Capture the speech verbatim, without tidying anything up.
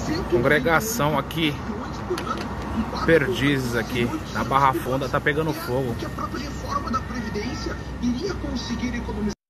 Congregação aqui, Perdizes aqui, na Barra Funda, tá pegando fogo. Que a própria reforma da Previdência iria conseguir economizar.